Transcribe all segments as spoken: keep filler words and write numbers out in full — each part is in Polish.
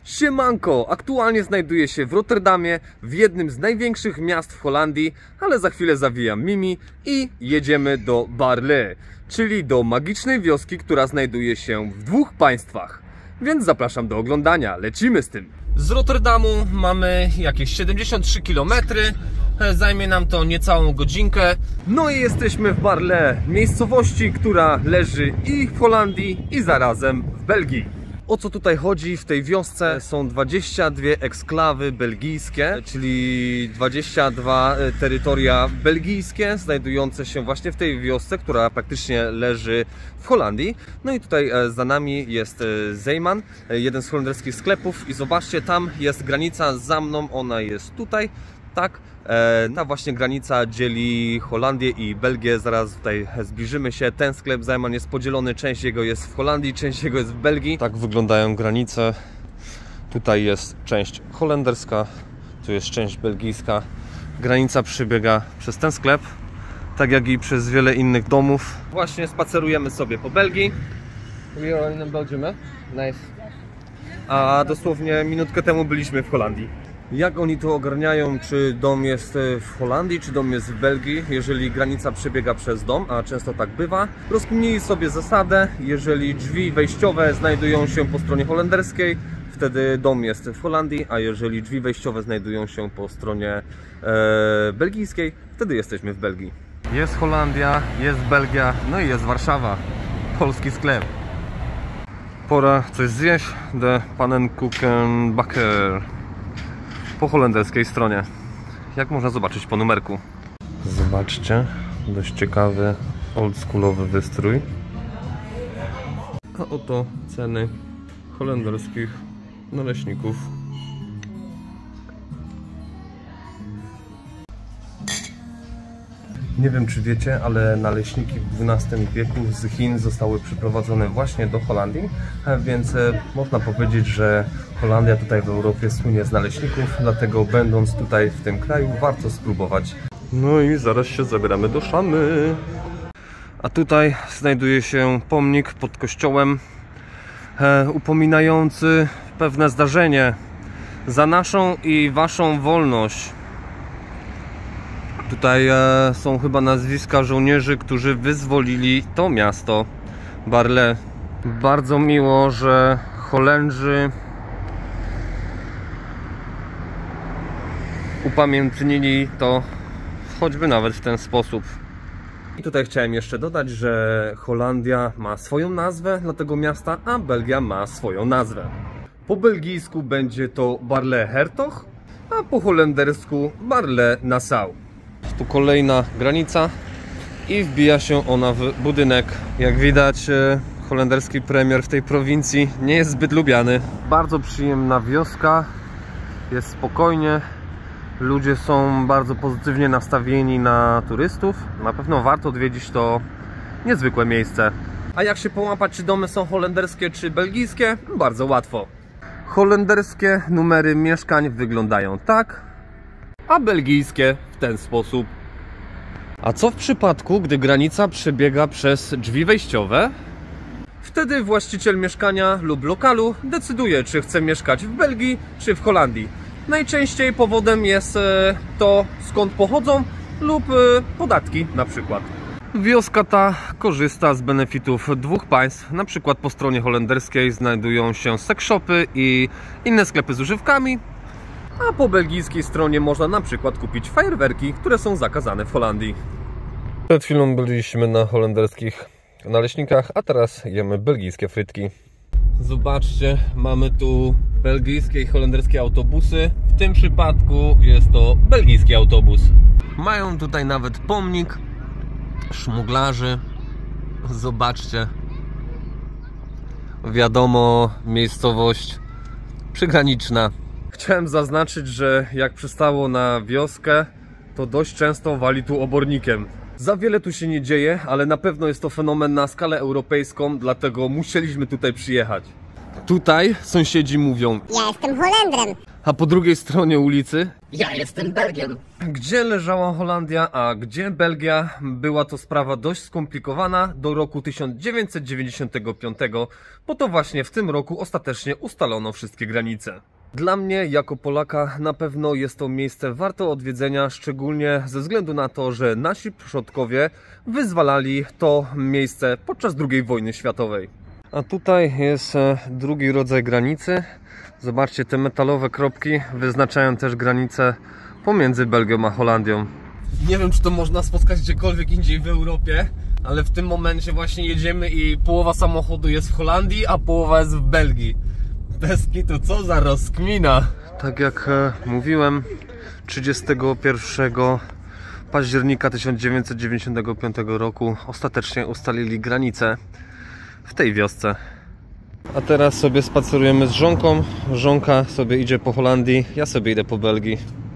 Siemanko! Aktualnie znajduję się w Rotterdamie, w jednym z największych miast w Holandii, ale za chwilę zawijam Mimi i jedziemy do Baarle, czyli do magicznej wioski, która znajduje się w dwóch państwach. Więc zapraszam do oglądania, lecimy z tym! Z Rotterdamu mamy jakieś siedemdziesiąt trzy kilometry, zajmie nam to niecałą godzinkę. No i jesteśmy w Baarle, miejscowości, która leży i w Holandii, i zarazem w Belgii. O co tutaj chodzi? W tej wiosce są dwadzieścia dwie eksklawy belgijskie, czyli dwadzieścia dwa terytoria belgijskie znajdujące się właśnie w tej wiosce, która praktycznie leży w Holandii. No i tutaj za nami jest Zeeman, jeden z holenderskich sklepów, i zobaczcie, tam jest granica za mną, ona jest tutaj. Tak, ta właśnie granica dzieli Holandię i Belgię. Zaraz tutaj zbliżymy się. Ten sklep Zeeman jest podzielony, część jego jest w Holandii, część jego jest w Belgii. Tak wyglądają granice. Tutaj jest część holenderska, tu jest część belgijska. Granica przebiega przez ten sklep, tak jak i przez wiele innych domów. Właśnie spacerujemy sobie po Belgii. We are in Belgium, nice. A dosłownie minutkę temu byliśmy w Holandii. Jak oni to ogarniają, czy dom jest w Holandii, czy dom jest w Belgii, jeżeli granica przebiega przez dom, a często tak bywa. Rozkminili sobie zasadę: jeżeli drzwi wejściowe znajdują się po stronie holenderskiej, wtedy dom jest w Holandii, a jeżeli drzwi wejściowe znajdują się po stronie e, belgijskiej, wtedy jesteśmy w Belgii. Jest Holandia, jest Belgia, no i jest Warszawa, polski sklep. Pora coś zjeść, de Pannenkoekenbakker. Po holenderskiej stronie, jak można zobaczyć po numerku. Zobaczcie, dość ciekawy, oldschoolowy wystrój. A oto ceny holenderskich naleśników. Nie wiem, czy wiecie, ale naleśniki w dwunastym wieku z Chin zostały przyprowadzone właśnie do Holandii, więc można powiedzieć, że Holandia tutaj w Europie słynie z naleśników, dlatego będąc tutaj w tym kraju warto spróbować. No i zaraz się zabieramy do szamy. A tutaj znajduje się pomnik pod kościołem e, upominający pewne zdarzenie: za naszą i waszą wolność. Tutaj e, są chyba nazwiska żołnierzy, którzy wyzwolili to miasto Baarle. Bardzo miło, że Holendrzy upamiętnili to choćby nawet w ten sposób. I tutaj chciałem jeszcze dodać, że Holandia ma swoją nazwę dla tego miasta, a Belgia ma swoją nazwę. Po belgijsku będzie to Baarle-Hertog, a po holendersku Baarle-Nassau. Tu kolejna granica i wbija się ona w budynek. Jak widać, holenderski premier w tej prowincji nie jest zbyt lubiany. Bardzo przyjemna wioska, jest spokojnie, ludzie są bardzo pozytywnie nastawieni na turystów. Na pewno warto odwiedzić to niezwykłe miejsce. A jak się połapać, czy domy są holenderskie czy belgijskie? Bardzo łatwo. Holenderskie numery mieszkań wyglądają tak, a belgijskie w ten sposób. A co w przypadku, gdy granica przebiega przez drzwi wejściowe? Wtedy właściciel mieszkania lub lokalu decyduje, czy chce mieszkać w Belgii, czy w Holandii. Najczęściej powodem jest to, skąd pochodzą, lub podatki na przykład. Wioska ta korzysta z benefitów dwóch państw. Na przykład po stronie holenderskiej znajdują się sex shopy i inne sklepy z używkami, a po belgijskiej stronie można na przykład kupić fajerwerki, które są zakazane w Holandii. Przed chwilą byliśmy na holenderskich naleśnikach, a teraz jemy belgijskie frytki. Zobaczcie, mamy tu belgijskie i holenderskie autobusy. W tym przypadku jest to belgijski autobus. Mają tutaj nawet pomnik szmuglarzy. Zobaczcie. Wiadomo, miejscowość przygraniczna. Chciałem zaznaczyć, że jak przystało na wioskę, to dość często wali tu obornikiem. Za wiele tu się nie dzieje, ale na pewno jest to fenomen na skalę europejską, dlatego musieliśmy tutaj przyjechać. Tutaj sąsiedzi mówią: ja jestem Holendrem. A po drugiej stronie ulicy: ja jestem Belgiem. Gdzie leżała Holandia, a gdzie Belgia? Była to sprawa dość skomplikowana do roku tysiąc dziewięćset dziewięćdziesiątego piątego, bo to właśnie w tym roku ostatecznie ustalono wszystkie granice. Dla mnie, jako Polaka, na pewno jest to miejsce warte odwiedzenia, szczególnie ze względu na to, że nasi przodkowie wyzwalali to miejsce podczas drugiej wojny światowej. A tutaj jest drugi rodzaj granicy. Zobaczcie, te metalowe kropki wyznaczają też granicę pomiędzy Belgią a Holandią. Nie wiem, czy to można spotkać gdziekolwiek indziej w Europie, ale w tym momencie właśnie jedziemy i połowa samochodu jest w Holandii, a połowa jest w Belgii. Bez kitu, co za rozkmina! Tak jak e, mówiłem, trzydziestego pierwszego października tysiąc dziewięćset dziewięćdziesiątego piątego roku ostatecznie ustalili granicę w tej wiosce. A teraz sobie spacerujemy z żonką. Żonka sobie idzie po Holandii, ja sobie idę po Belgii.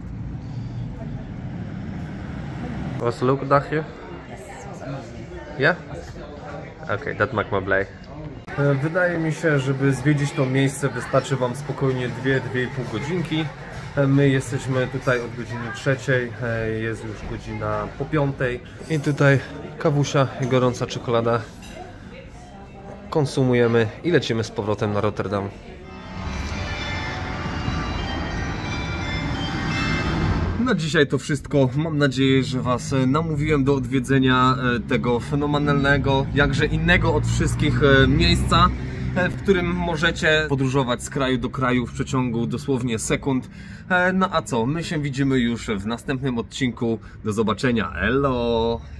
Was leuk dagje? Ja? Oké, dat maakt me blij. Wydaje mi się, żeby zwiedzić to miejsce, wystarczy Wam spokojnie dwie do dwóch i pół godzinki. My jesteśmy tutaj od godziny trzeciej, jest już godzina po piątej. I tutaj kawusia i gorąca czekolada konsumujemy i lecimy z powrotem na Rotterdam. Na dzisiaj to wszystko. Mam nadzieję, że Was namówiłem do odwiedzenia tego fenomenalnego, jakże innego od wszystkich miejsca, w którym możecie podróżować z kraju do kraju w przeciągu dosłownie sekund. No a co? My się widzimy już w następnym odcinku. Do zobaczenia. Elo!